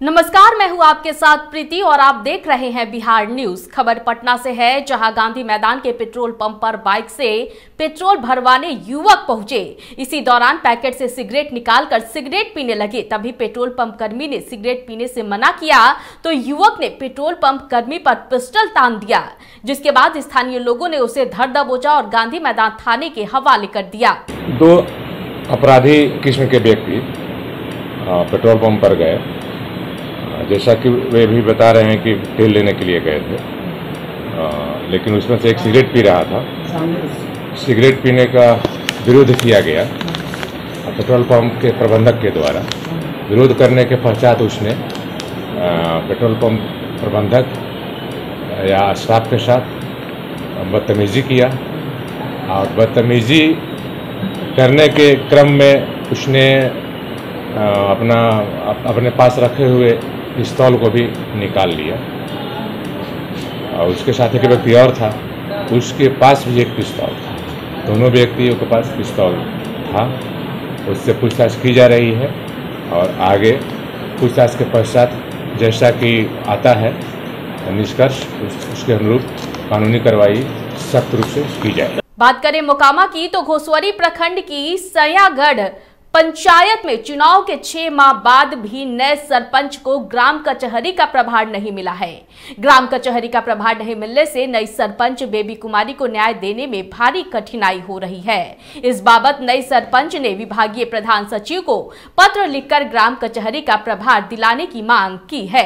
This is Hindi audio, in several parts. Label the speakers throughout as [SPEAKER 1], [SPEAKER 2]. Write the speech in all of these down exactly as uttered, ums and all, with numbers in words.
[SPEAKER 1] नमस्कार, मैं हूं आपके साथ प्रीति और आप देख रहे हैं बिहार न्यूज। खबर पटना से है, जहां गांधी मैदान के पेट्रोल पंप पर बाइक से पेट्रोल भरवाने युवक पहुंचे। इसी दौरान पैकेट से सिगरेट निकालकर सिगरेट पीने लगे। तभी पेट्रोल पंप कर्मी ने सिगरेट पीने से मना किया तो युवक ने पेट्रोल पंप कर्मी पर पिस्टल तान दिया, जिसके बाद स्थानीय लोगों ने उसे धर दबोचा और गांधी मैदान थाने के हवाले कर दिया।
[SPEAKER 2] दो अपराधी किस्म के व्यक्ति पेट्रोल पंप पर गए, जैसा कि वे भी बता रहे हैं कि तेल लेने के लिए गए थे, आ, लेकिन उसमें से एक सिगरेट पी रहा था। सिगरेट पीने का विरोध किया गया पेट्रोल पंप के प्रबंधक के द्वारा। विरोध करने के पश्चात उसने आ, पेट्रोल पंप प्रबंधक या स्टाफ के साथ बदतमीजी किया और बदतमीजी करने के क्रम में उसने आ, अपना अपने पास रखे हुए पिस्तौल को भी निकाल लिया और उसके साथ एक व्यक्ति और था, उसके पास भी एक पिस्तौल था। दोनों व्यक्तियों के पास पिस्तौल था। उससे पूछताछ की जा रही है और आगे पूछताछ के पश्चात जैसा कि आता है निष्कर्ष, उसके अनुरूप कानूनी कार्रवाई सख्त रूप से की जाए।
[SPEAKER 1] बात करें मोकामा की तो घोसवरी प्रखंड की सयागढ़ पंचायत में चुनाव के छह माह बाद भी नए सरपंच को ग्राम कचहरी का प्रभार नहीं मिला है। ग्राम कचहरी का प्रभार नहीं मिलने से नई सरपंच बेबी कुमारी को न्याय देने में भारी कठिनाई हो रही है। इस बाबत नई सरपंच ने विभागीय प्रधान सचिव को पत्र लिखकर ग्राम कचहरी का प्रभार दिलाने की मांग की है।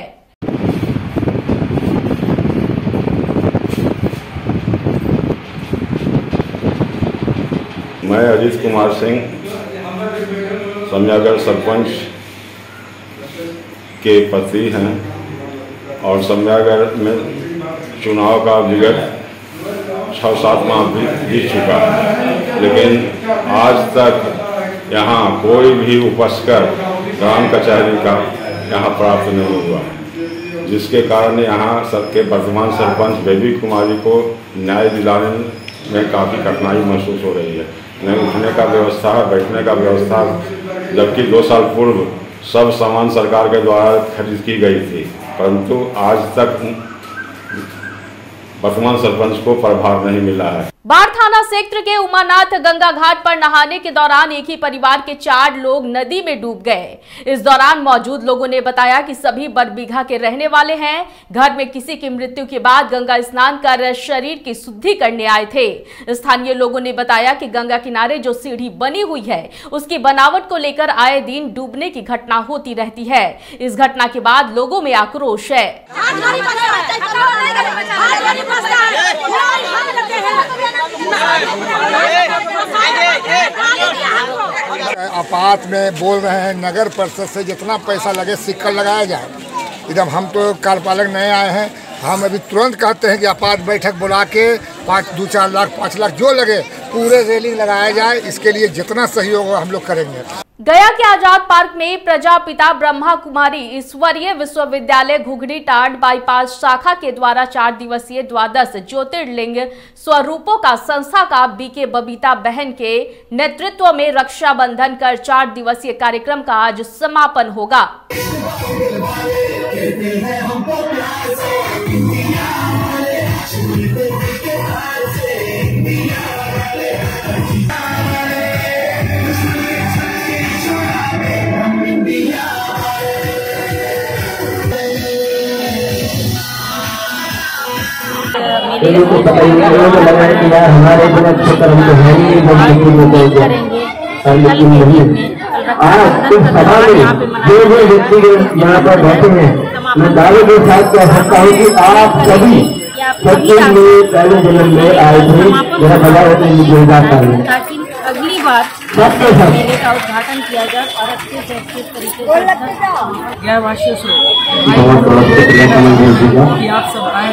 [SPEAKER 3] मैं अजीत कुमार सिंह समयागढ़ सरपंच के पति हैं और समयागढ़ में चुनाव का विगत छः सात माह भी बीत चुका है, लेकिन आज तक यहाँ कोई भी उपस्कर ग्राम कचहरी का यहाँ प्राप्त नहीं हुआ, जिसके कारण यहाँ सबके वर्तमान सरपंच बेबी कुमारी को न्याय दिलाने में काफ़ी कठिनाई महसूस हो रही है। नहीं उठने का व्यवस्था, बैठने का व्यवस्था, जबकि दो साल पूर्व सब सामान सरकार के द्वारा खरीद की गई थी, परंतु आज तक वर्तमान सरपंच को प्रभार नहीं मिला है।
[SPEAKER 1] बाढ़ थाना क्षेत्र के उमानाथ गंगा घाट पर नहाने के दौरान एक ही परिवार के चार लोग नदी में डूब गए। इस दौरान मौजूद लोगों ने बताया कि सभी बरबीघा के रहने वाले हैं। घर में किसी की मृत्यु के बाद गंगा स्नान कर शरीर की शुद्धि करने आए थे। स्थानीय लोगों ने बताया कि गंगा किनारे जो सीढ़ी बनी हुई है उसकी बनावट को लेकर आए दिन डूबने की घटना होती रहती है। इस घटना के बाद लोगों में आक्रोश है।
[SPEAKER 4] आपात में बोल रहे हैं नगर परिषद से जितना पैसा लगे सिक्का लगाया जाए। एकदम हम तो कार्यपालक नए आए हैं, हम अभी तुरंत कहते हैं कि आपात बैठक बुला के पाँच दो चार लाख पाँच लाख जो लगे पूरे रेलिंग लगाया जाए। इसके लिए जितना सहयोग हम लोग करेंगे।
[SPEAKER 1] गया के आजाद पार्क में प्रजापिता ब्रह्मा कुमारी ईश्वरीय विश्वविद्यालय घुघरी टांड बाईपास शाखा के द्वारा चार दिवसीय द्वादश ज्योतिर्लिंग स्वरूपों का संस्था का बीके बबीता बहन के नेतृत्व में रक्षाबंधन कर चार दिवसीय कार्यक्रम का आज समापन होगा।
[SPEAKER 5] को बताइए कि यार हमारे बिना क्षेत्र हम तो है ही नहीं, लेकिन नहीं आज इस सभा में जो भी व्यक्ति यहाँ पर बैठे हैं, मैं दावे के साथ कह सकता हूँ कि आप सभी सच्चे में पहले जन्म में आए थे। मेरा बजा होते हैं जोरदार ताली।
[SPEAKER 6] अगली बार मेले का उद्घाटन किया जाए और अच्छे से अच्छे तरीके से गैरवासियों से कि आप सब आए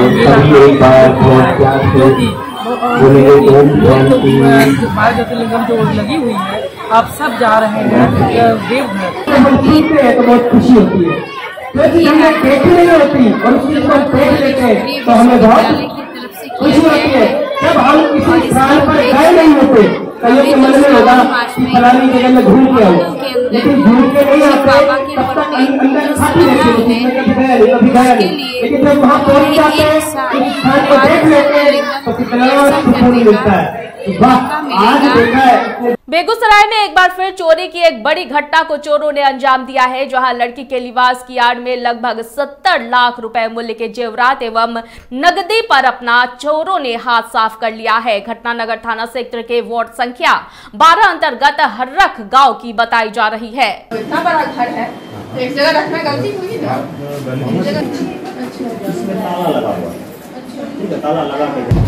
[SPEAKER 6] बारह ज्योतिर्लिंगम जो लगी हुई है, आप सब जा रहे हैं देवघर।
[SPEAKER 5] बहुत खुशी होती है, क्योंकि हमें देखी नहीं होती और उस चीज को देख लेते तो हमें बहुत खुशी होती है। जब हम किसी स्थान पर गए नहीं होते, कहीं के मन में होगा फलानी जगह में घूम के आओ, लेकिन घूम के नहीं आते तब तक अंदर खाती रहती है, कभी गया नहीं कभी गया नहीं, लेकिन जब वहाँ पहुँच जाते हैं इस स्थान को देख लेते हैं तो कितना सुकून मिलता है। आज देखा है
[SPEAKER 1] बेगूसराय में एक बार फिर चोरी की एक बड़ी घटना को चोरों ने अंजाम दिया है, जहां लड़की के लिबास की आड़ में लगभग सत्तर लाख रुपए मूल्य के जेवरात एवं नगदी पर अपना चोरों ने हाथ साफ कर लिया है। घटना नगर थाना क्षेत्र के वार्ड संख्या बारह अंतर्गत हर्रख गांव की बताई जा रही है।
[SPEAKER 7] इतना बड़ा घर है, एक जगह रखना गलती हुई ना।
[SPEAKER 8] इसमें ताला लगा हुआ है, ठीक है, ताला लगा के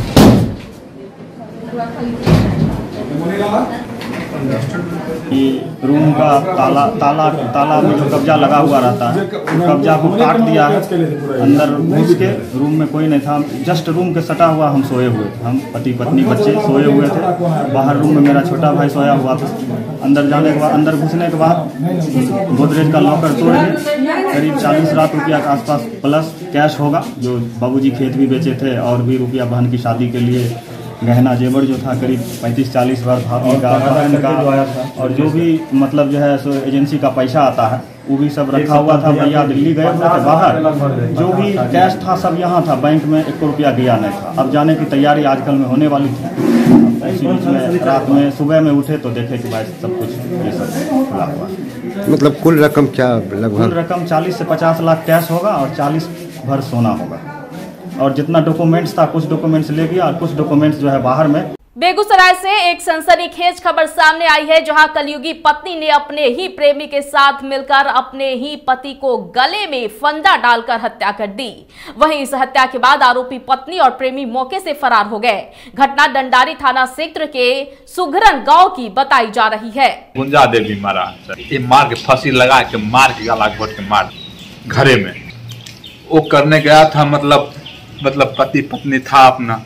[SPEAKER 8] रूम का ताला ताला ताला में जो कब्जा लगा हुआ रहता है, कब्जा को काट दिया है, अंदर घुस के रूम में कोई नहीं था, जस्ट रूम के सटा हुआ हम सोए हुए थे, हम पति पत्नी बच्चे सोए हुए थे, बाहर रूम में मेरा छोटा भाई सोया हुआ था। अंदर जाने के बाद अंदर घुसने के बाद गोदरेज का लॉकर तोड़ के करीब चालीस लाख रुपया के आसपास प्लस कैश होगा, जो बाबूजी खेत भी बेचे थे और भी रुपया बहन की शादी के लिए गहना जेवर जो था करीब पैंतीस चालीस बार भाभी का बहन का, और जो भी मतलब जो है सो एजेंसी का पैसा आता है वो भी सब रखा हुआ था। भैया दिल्ली गए हुए थे बाहर, जो भी कैश था सब यहाँ था, बैंक में एक रुपया गया नहीं था। अब जाने की तैयारी आजकल में होने वाली थी, इसी बीच में रात में सुबह में उठे तो देखे कि भाई सब कुछ ये सब खुला हुआ।
[SPEAKER 9] मतलब कुल रकम क्या लगभग?
[SPEAKER 8] कुल रकम चालीस से पचास लाख कैश होगा और चालीस भर सोना होगा, और जितना डॉक्यूमेंट्स था कुछ डॉक्यूमेंट्स ले गया और कुछ डॉक्यूमेंट्स जो है बाहर में।
[SPEAKER 1] बेगूसराय से एक सनसनीखेज खबर सामने आई है, जहां कलयुगी पत्नी ने अपने ही प्रेमी के साथ मिलकर अपने ही पति को गले में फंदा डालकर हत्या कर दी। वहीं इस हत्या के बाद आरोपी पत्नी और प्रेमी मौके से फरार हो गए। घटना डंडारी थाना क्षेत्र के सुघरन गांव की बताई जा रही है।
[SPEAKER 10] गुंजा देवी मारा, ये मार के फांसी लगा के मार के गला घोट के मार घरे में वो करने गया था। मतलब मतलब पति पत्नी था अपना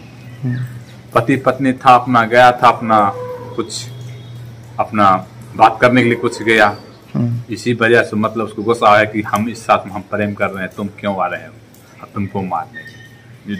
[SPEAKER 10] पति पत्नी था अपना गया था अपना कुछ अपना बात करने के लिए कुछ गया, इसी वजह से मतलब उसको गुस्सा आया कि हम इस साथ में हम प्रेम कर रहे हैं, तुम क्यों आ रहे हो, अब तुमको मारने,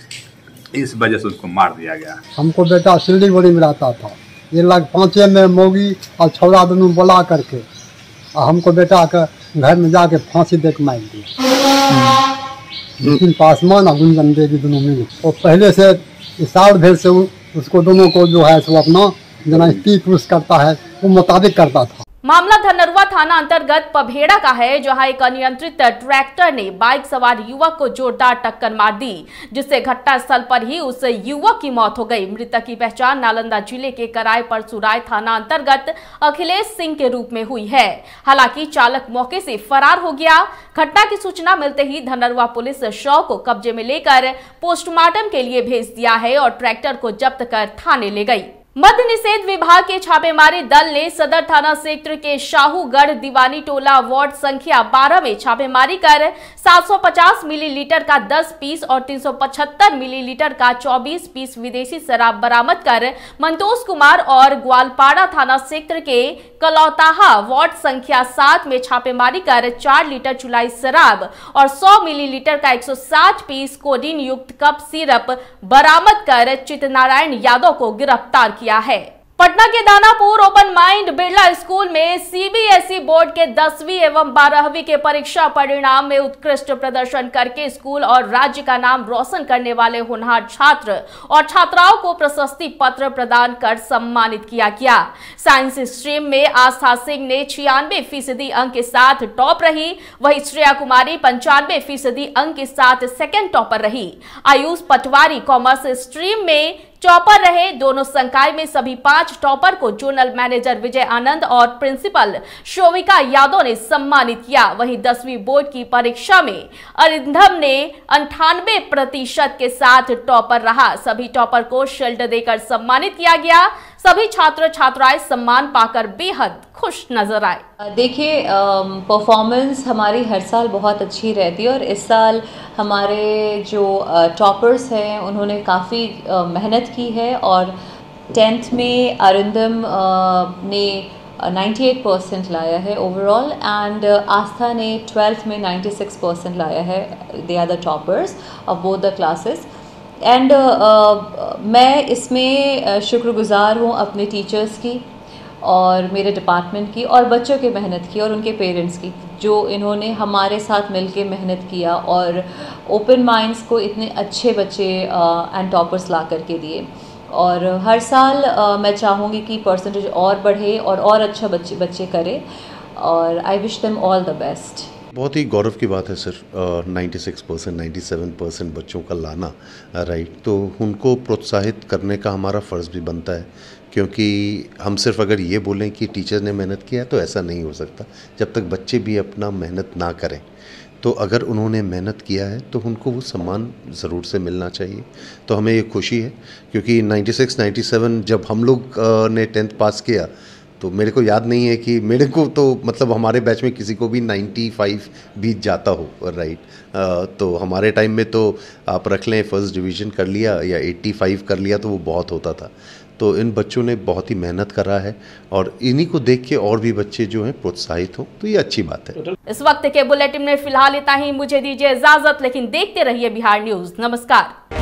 [SPEAKER 10] इस वजह से उसको मार दिया गया।
[SPEAKER 11] हमको बेटा सिल्लीगुड़ी में रहता था, ये लग पाँचे में मोगी और छौड़ा दोनों बुला करके और हमको बेटा के घर में जाके फांसी दे के मार दिया। लेकिन पासवान और गुंजन देवी दोनों मिले, और पहले से साल भर से उसको दोनों को जो है सो अपना जना स्त्री पुरुष करता है वो मुताबिक करता था।
[SPEAKER 1] मामला धनरुआ थाना अंतर्गत पभेड़ा का है, जहां एक अनियंत्रित ट्रैक्टर ने बाइक सवार युवक को जोरदार टक्कर मार दी, जिससे घटनास्थल पर ही उस युवक की मौत हो गई। मृतक की पहचान नालंदा जिले के कराय परसुराय थाना अंतर्गत अखिलेश सिंह के रूप में हुई है। हालांकि चालक मौके से फरार हो गया। घटना की सूचना मिलते ही धनरुआ पुलिस शव को कब्जे में लेकर पोस्टमार्टम के लिए भेज दिया है और ट्रैक्टर को जब्त कर थाने ले गई। मद्य निषेध विभाग के छापेमारी दल ने सदर थाना क्षेत्र के शाहूगढ़ दीवानी टोला वार्ड संख्या बारह में छापेमारी कर सात सौ पचास मिलीलीटर का दस पीस और तीन सौ पचहत्तर मिलीलीटर का चौबीस पीस विदेशी शराब बरामद कर मंतोष कुमार और ग्वालपाड़ा थाना क्षेत्र के कलौताहा वार्ड संख्या सात में छापेमारी कर चार लीटर चुलाई शराब और सौ मिलीलीटर का एक सौ साठ पीस कोडीन युक्त कप सिरप बरामद कर चितनारायण यादव को गिरफ्तार किया है। पटना के Danapur open mind Birla school में सीबीएसई बोर्ड के दसवीं एवं बारहवीं के परीक्षा परिणाम में उत्कृष्ट प्रदर्शन करके स्कूल और राज्य का नाम रोशन करने वाले होनहार छात्र और छात्राओं को प्रशस्ति पत्र प्रदान कर सम्मानित किया गया। साइंस स्ट्रीम में आस्था सिंह ने छियानवे फीसदी अंक के साथ टॉप रही, वही श्रेया कुमारी पंचानवे फीसदी अंक के साथ सेकेंड टॉपर रही। आयुष पटवारी कॉमर्स स्ट्रीम में टॉपर रहे। दोनों संकाय में सभी पांच टॉपर को जोनल मैनेजर विजय आनंद और प्रिंसिपल शोविका यादव ने सम्मानित किया। वहीं दसवीं बोर्ड की परीक्षा में अरिंधम ने अंठानवे प्रतिशत के साथ टॉपर रहा। सभी टॉपर को शील्ड देकर सम्मानित किया गया। सभी छात्र छात्राएं सम्मान पाकर बेहद खुश नजर आए।
[SPEAKER 12] देखिए, परफॉर्मेंस हमारी हर साल बहुत अच्छी रहती है और इस साल हमारे जो टॉपर्स हैं उन्होंने काफ़ी मेहनत की है और टेंथ में अरिंदम ने अट्ठानवे परसेंट लाया है ओवरऑल एंड आस्था ने ट्वेल्थ में छियानवे परसेंट लाया है। They are the toppers of both the classes and मैं इसमें शुक्रगुजार हूँ अपने टीचर्स की और मेरे डिपार्टमेंट की और बच्चों की मेहनत की और उनके पेरेंट्स की, जो इन्होंने हमारे साथ मिलके मेहनत किया और ओपन माइंड्स को इतने अच्छे बच्चे एंड टॉपर्स ला करके दिए। और हर साल आ, मैं चाहूँगी कि परसेंटेज और बढ़े और और अच्छा बच्चे बच्चे करें, और I wish them all the best.
[SPEAKER 9] बहुत ही गौरव की बात है सर, छियानवे परसेंट सत्तानवे परसेंट बच्चों का लाना, राइट। तो उनको प्रोत्साहित करने का हमारा फ़र्ज़ भी बनता है, क्योंकि हम सिर्फ अगर ये बोलें कि टीचर ने मेहनत किया तो ऐसा नहीं हो सकता जब तक बच्चे भी अपना मेहनत ना करें। तो अगर उन्होंने मेहनत किया है तो उनको वो सम्मान ज़रूर से मिलना चाहिए। तो हमें ये खुशी है, क्योंकि छियानवे सत्तानवे जब हम लोग ने टेंथ पास किया तो मेरे को याद नहीं है कि मेरे को तो मतलब हमारे बैच में किसी को भी पचानवे बीत जाता हो, राइट। तो हमारे टाइम में तो आप रख लें फर्स्ट डिवीज़न कर लिया या पचासी कर लिया तो वो बहुत होता था। तो इन बच्चों ने बहुत ही मेहनत करा है और इन्हीं को देख के और भी बच्चे जो हैं प्रोत्साहित हो, तो ये अच्छी बात है।
[SPEAKER 1] इस वक्त के बुलेटिन में फिलहाल इतना ही। मुझे दीजिए इजाजत, लेकिन देखते रहिए बिहार न्यूज। नमस्कार।